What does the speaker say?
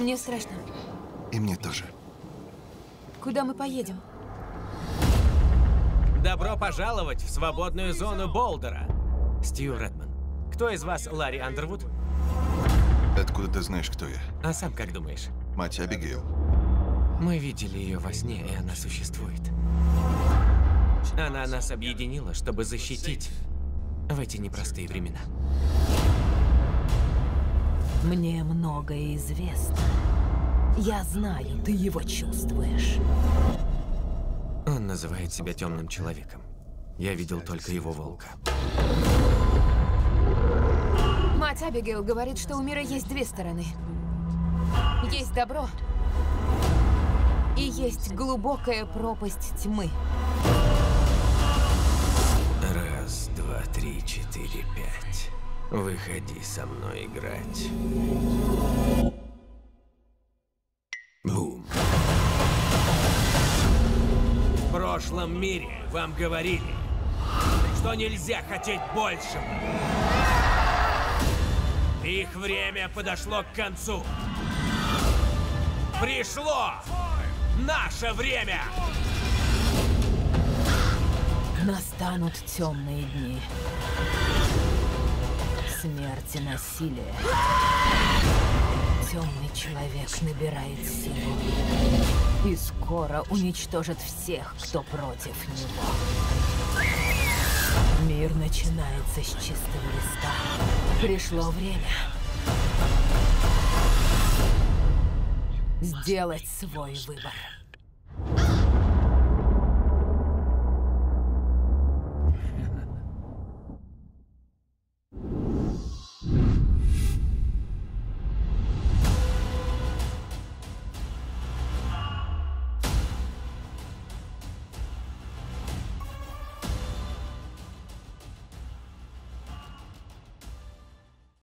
Мне страшно. И мне тоже. Куда мы поедем? Добро пожаловать в свободную зону Болдера. Стью Редман. Кто из вас Ларри Андервуд? Откуда ты знаешь, кто я? А сам как думаешь? Мать Абигейл. Мы видели ее во сне, и она существует. Она нас объединила, чтобы защитить в эти непростые времена. Мне многое известно. Я знаю, ты его чувствуешь. Он называет себя темным человеком. Я видел только его волка. Мать Абигейл говорит, что у мира есть две стороны. Есть добро. И есть глубокая пропасть тьмы. Раз, два, три, четыре, пять. Выходи со мной играть. Бум. В прошлом мире вам говорили, что нельзя хотеть большего. Их время подошло к концу. Пришло наше время! Настанут темные дни. Смерть и насилие. Темный человек набирает силу. И скоро уничтожит всех, кто против него. Мир начинается с чистого листа. Пришло время сделать свой выбор.